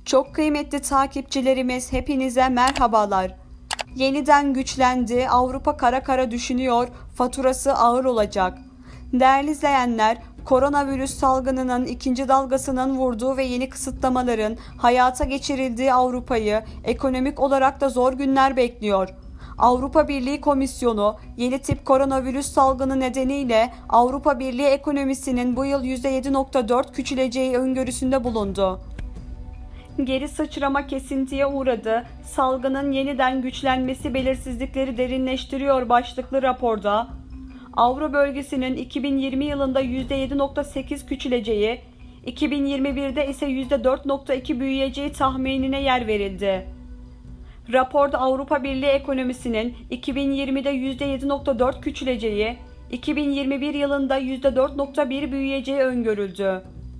Çok kıymetli takipçilerimiz, hepinize merhabalar. Yeniden güçlendi, Avrupa kara kara düşünüyor, faturası ağır olacak. Değerli izleyenler, koronavirüs salgınının ikinci dalgasının vurduğu ve yeni kısıtlamaların hayata geçirildiği Avrupa'yı ekonomik olarak da zor günler bekliyor. Avrupa Birliği Komisyonu yeni tip koronavirüs salgını nedeniyle Avrupa Birliği ekonomisinin bu yıl %7.4 küçüleceği öngörüsünde bulundu. Geri sıçrama kesintiye uğradı, salgının yeniden güçlenmesi belirsizlikleri derinleştiriyor başlıklı raporda, Avro bölgesinin 2020 yılında %7.8 küçüleceği, 2021'de ise %4.2 büyüyeceği tahminine yer verildi. Raporda Avrupa Birliği ekonomisinin 2020'de %7.4 küçüleceği, 2021 yılında %4.1 büyüyeceği öngörüldü.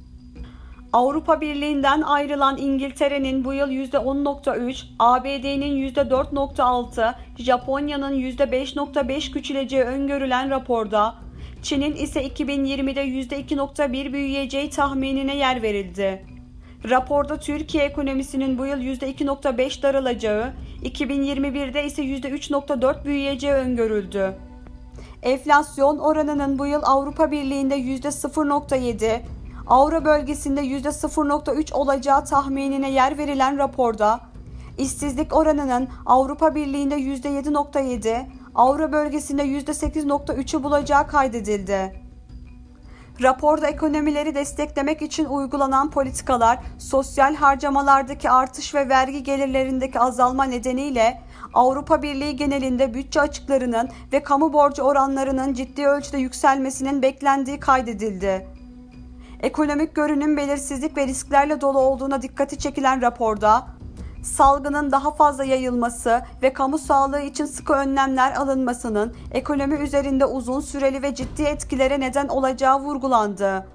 Avrupa Birliği'nden ayrılan İngiltere'nin bu yıl %10.3, ABD'nin %4.6, Japonya'nın %5.5 küçüleceği öngörülen raporda, Çin'in ise 2020'de %2.1 büyüyeceği tahminine yer verildi. Raporda Türkiye ekonomisinin bu yıl %2.5 daralacağı, 2021'de ise %3.4 büyüyeceği öngörüldü. Enflasyon oranının bu yıl Avrupa Birliği'nde %0.7, Avro bölgesinde %0.3 olacağı tahminine yer verilen raporda, işsizlik oranının Avrupa Birliği'nde %7.7, Avro bölgesinde %8.3'ü bulacağı kaydedildi. Raporda ekonomileri desteklemek için uygulanan politikalar, sosyal harcamalardaki artış ve vergi gelirlerindeki azalma nedeniyle Avrupa Birliği genelinde bütçe açıklarının ve kamu borcu oranlarının ciddi ölçüde yükselmesinin beklendiği kaydedildi. Ekonomik görünüm belirsizlik ve risklerle dolu olduğuna dikkati çekilen raporda, salgının daha fazla yayılması ve kamu sağlığı için sıkı önlemler alınmasının ekonomi üzerinde uzun süreli ve ciddi etkilere neden olacağı vurgulandı.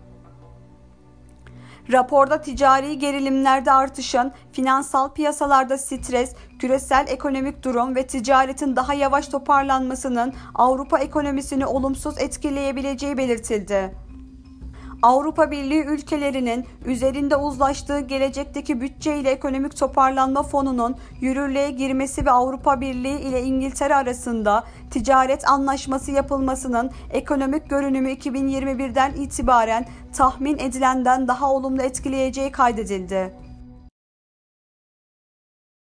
Raporda ticari gerilimlerde artışın, finansal piyasalarda stres, küresel ekonomik durum ve ticaretin daha yavaş toparlanmasının Avrupa ekonomisini olumsuz etkileyebileceği belirtildi. Avrupa Birliği ülkelerinin üzerinde uzlaştığı gelecekteki bütçe ile ekonomik toparlanma fonunun yürürlüğe girmesi ve Avrupa Birliği ile İngiltere arasında ticaret anlaşması yapılmasının ekonomik görünümü 2021'den itibaren tahmin edilenden daha olumlu etkileyeceği kaydedildi.